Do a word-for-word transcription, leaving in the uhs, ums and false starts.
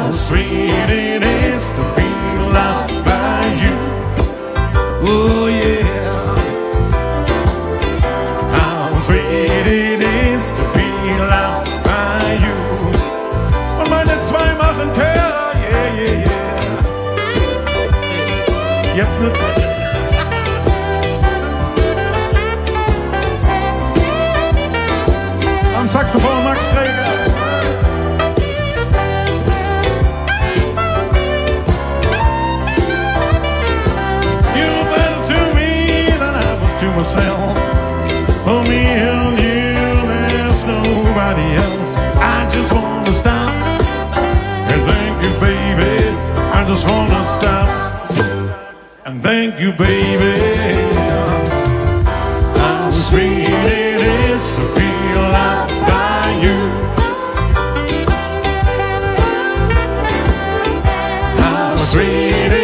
How sweet it is to be loved by you. Oh yeah. How sweet it is to be loved by you. Und meine zwei machen Kerl, yeah, yeah, yeah. Jetzt ne. Am Saxophon Max Greger. To myself, for me and you, there's nobody else. I just wanna stop and thank you, baby. I just wanna stop and thank you, baby. How sweet it is to be loved by you. How sweet it is.